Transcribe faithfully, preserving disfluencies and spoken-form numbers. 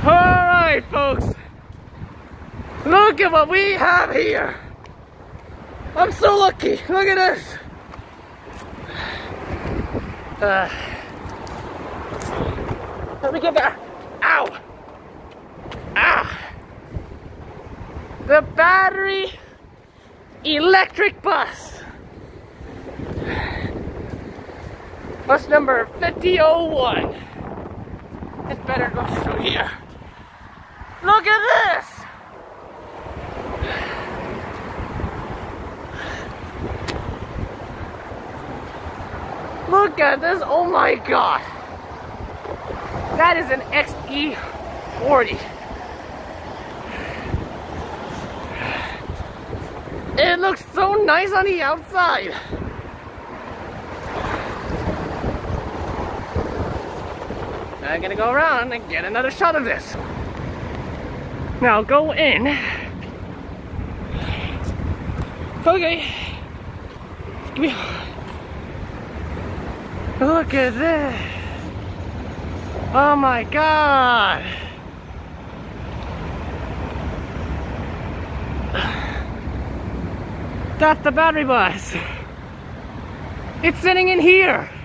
Alright, folks. Look at what we have here. I'm so lucky. Look at this. Uh, let me get there. Ow. Ah. The battery electric bus. Bus number fifty oh one. It's better go through here. Look at this. Look at this, oh my god. That is an X E forty. It looks so nice on the outside. I'm gonna go around and get another shot of this. Now go in. Okay. Give me. Look at this. Oh my god. That's the battery bus. It's sitting in here.